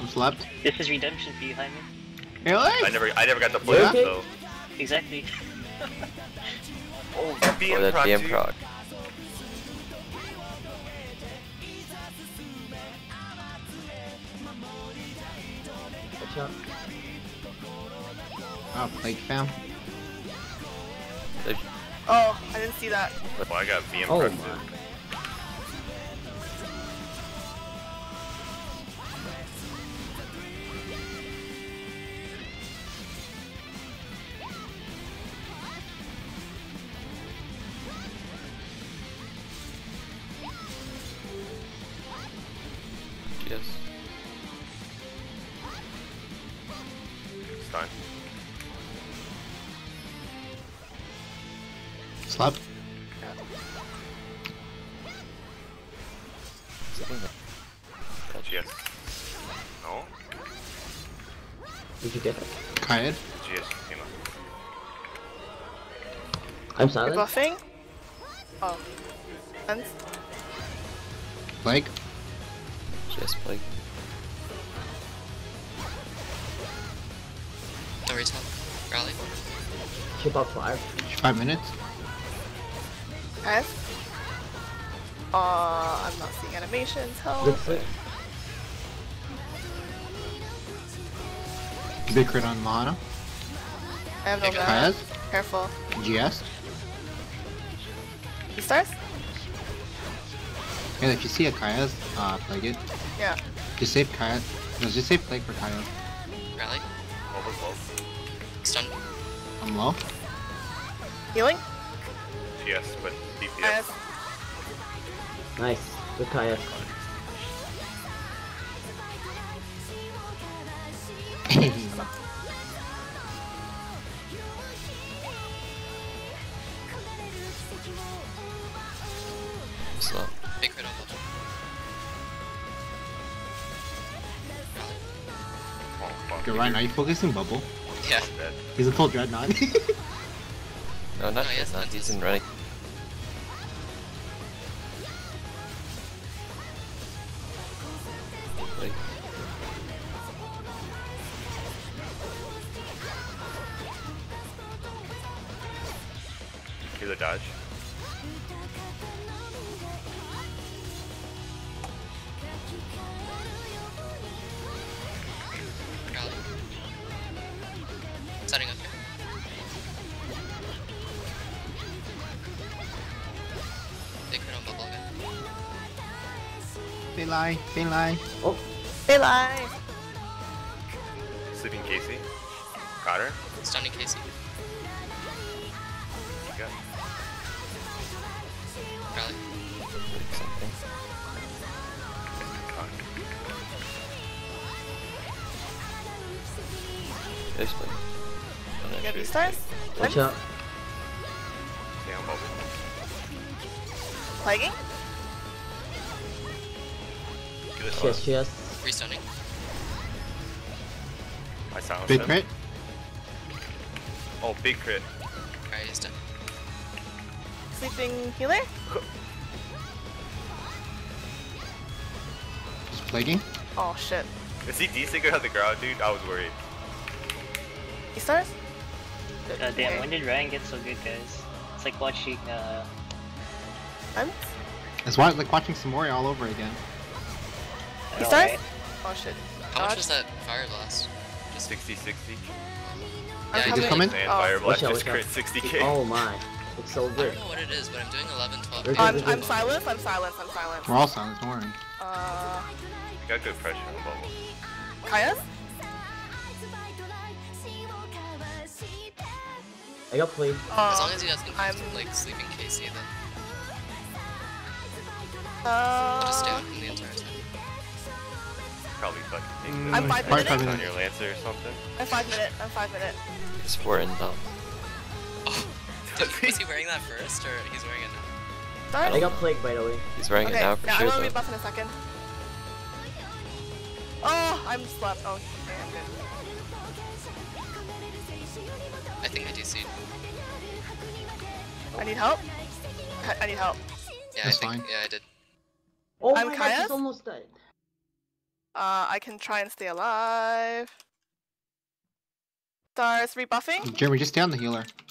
I'm slept. This is redemption for you, Jaime. Really? I never got to play Yeah. it though. Exactly. Oh, Oh, BM that proc BM too. proc. Watch out. Oh, Plague fam. Oh, I didn't see that. Well, I got BM Oh proc my. too. Yes. Stun. Slept. GS. No? Did you get it? Kayed. GS came up. I'm You're silent. buffing? Oh. Sense? Plague. Just Plague. No retail. Rally. Chip out 5. 5 minutes. Guys? I'm not seeing animations. Help. Good fit. Big crit on Lana. I have no Okay. mana. Kayas. Careful. GS. He starts? Yeah, if you see a Kayas, Plague it. Yeah. Just save Kayas. No, just save Plague for Kayas. Rally. Over close. Stun. I'm low. Healing? GS, but DPS. Guys. Nice. Good Kaya. Slow. Big crit on bubble. Rally. Oh, fuck. Good, Ryan, are you focusing Bubble? Yeah. Dead. He's a full Dreadnought. No, not Oh, yes, not. that He's is- in running. Plague. Here's a dodge. Rally. Setting up here. Big crit on bubble again. They lie. They lie. Oh, They lie. Sleeping Casey. Got her. Stunning Casey. Got Rally. Plague something. There's Plague. I'm not You have sure. stars? watch out. Stay on bubble. Plaguing? Good as Cheers, cheers. Restunning. I silenced Big him. crit. Oh, big crit. Alright, he's done. Sleeping healer? Just plaguing. Oh shit. Is he desync on the ground, dude? I was worried. He stars? Damn, Okay. when did Ryan get so good, guys? It's like watching, I'm? It's like watching Samori all over again. He know, stars? right? Oh shit. How much Dodge. was that fire blast? 60-60. I'm Yeah, You just come in? And Oh. Fire Blast Watch out, just watch out. crit 60k. Oh my. It's so I good. don't know what it is, but I'm doing 11, 12. Where's damage. I'm silenced, I'm silenced, I'm silenced. We're all silent, don't worry. You got good pressure on bubble. Kaya's? I got played. As long as he doesn't I'm, like sleeping Casey, then I'll just stay uh, on him the entire time. Probably fucking take Mm, the I'm 5 Part minutes. 5 on minutes. your Lancer or something. I'm 5 minute, I'm 5 minute. He's 4 inbound. Oh, was he wearing that first, or he's wearing it now? Start? I got plagued by the way. He's wearing Okay, it now for yeah, sure I'm gonna though. rebuff in a second. Oh, I'm slept. Oh, okay, I'm good. I think I DC'd. I need help. I need help. Yeah, That's I think, fine. yeah, I did. Oh I'm my god, Kaya's? she's almost dead. I can try and stay alive. Stars rebuffing. Jeremy, just stay on the healer.